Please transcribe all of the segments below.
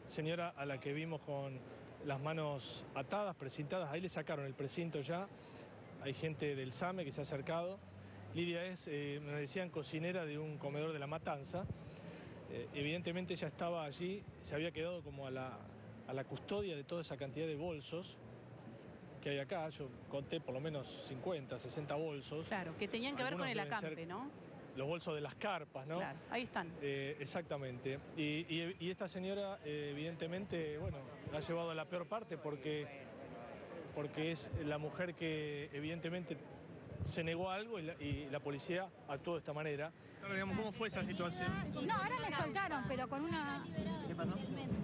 señora a la que vimos con las manos atadas, precintadas, ahí le sacaron el precinto ya. Hay gente del SAME que se ha acercado. Lidia es, me decían, cocinera de un comedor de La Matanza. Evidentemente ella estaba allí, se había quedado como a la custodia de toda esa cantidad de bolsos que hay acá. Yo conté por lo menos 50, 60 bolsos. Claro, que tenían que ver con el acampe, ¿no? Los bolsos de las carpas, ¿no? Claro, ahí están. Exactamente. Y esta señora, evidentemente, bueno, la ha llevado a la peor parte porque es la mujer que, evidentemente, se negó a algo y la policía actuó de esta manera. Digamos, ¿cómo fue esa situación? No, ahora me soltaron, pero con una... ¿Qué pasó?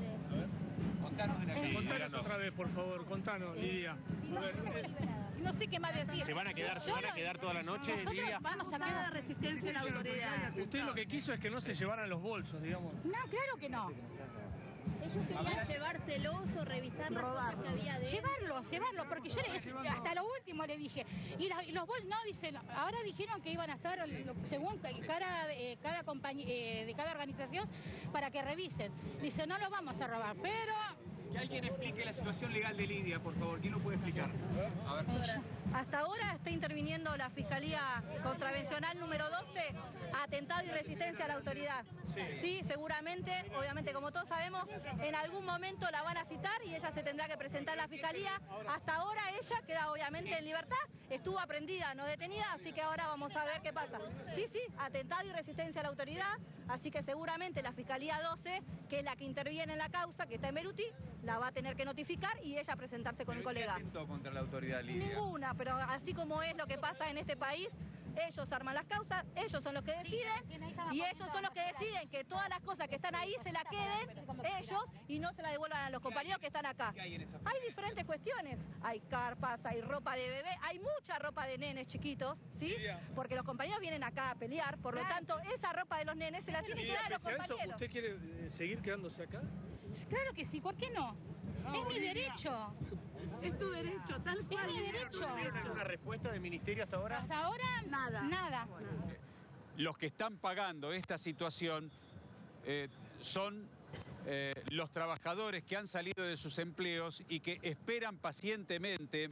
Contanos otra vez, por favor, contanos, Lidia. No sé qué más decir. ¿Se van a quedar toda la noche, Nosotros Lidia? vamos a Nada de resistencia a la autoridad. Usted lo que quiso es que no se llevaran los bolsos, digamos. No, claro que no. Ellos querían llevárselos o revisar las cosas que había de él. Llevarlos, porque yo hasta lo último le dije. Y los bolsos, no, dicen, ahora dijeron que iban a estar, según cada compañía, de cada organización, para que revisen. Dice, no los vamos a robar, pero... Que alguien explique la situación legal de Lidia, por favor. ¿Quién lo puede explicar? A ver. Hasta ahora está interviniendo la Fiscalía Contravencional número 12, atentado y resistencia a la autoridad. Sí, seguramente, obviamente, como todos sabemos, en algún momento la van a citar y ella se tendrá que presentar a la Fiscalía. Hasta ahora ella queda obviamente en libertad, estuvo aprendida, no detenida, así que ahora vamos a ver qué pasa. Sí, atentado y resistencia a la autoridad, así que seguramente la Fiscalía 12, que es la que interviene en la causa, que está en Beruti, la va a tener que notificar y ella presentarse con un colega. ¿Qué atentó contra la autoridad, Lidia? Ninguna, pero así como es lo que pasa en este país, ellos arman las causas, ellos son los que deciden y ellos son los que deciden que todas las cosas que están ahí se las queden ellos y no se las devuelvan a los compañeros que están acá. Hay diferentes cuestiones, hay carpas, hay ropa de bebé, hay mucha ropa de nenes chiquitos, ¿sí? Porque los compañeros vienen acá a pelear, por lo tanto esa ropa de los nenes se la tienen que dar a los compañeros. ¿Usted quiere seguir quedándose acá? Claro que sí, ¿por qué no? Es mi derecho. Es tu derecho, tal cual. Es mi derecho. ¿Tienen alguna respuesta del ministerio hasta ahora? Hasta ahora, nada. Los que están pagando esta situación son los trabajadores que han salido de sus empleos y que esperan pacientemente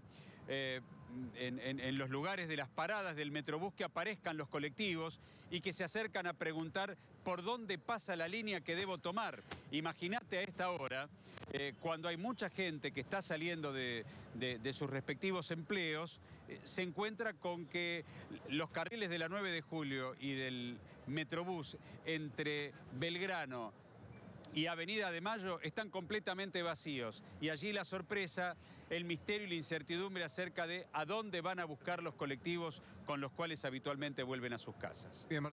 en los lugares de las paradas del Metrobús que aparezcan los colectivos y que se acercan a preguntar por dónde pasa la línea que debo tomar. Imagínate a esta hora, cuando hay mucha gente que está saliendo de sus respectivos empleos, se encuentra con que los carriles de la 9 de julio y del Metrobús entre Belgrano y Avenida de Mayo están completamente vacíos. Y allí la sorpresa, el misterio y la incertidumbre acerca de a dónde van a buscar los colectivos con los cuales habitualmente vuelven a sus casas.